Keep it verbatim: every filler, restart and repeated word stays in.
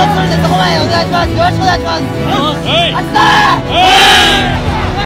つもりでそこまでお願いします。よろしくお願いします。 はい。 あっ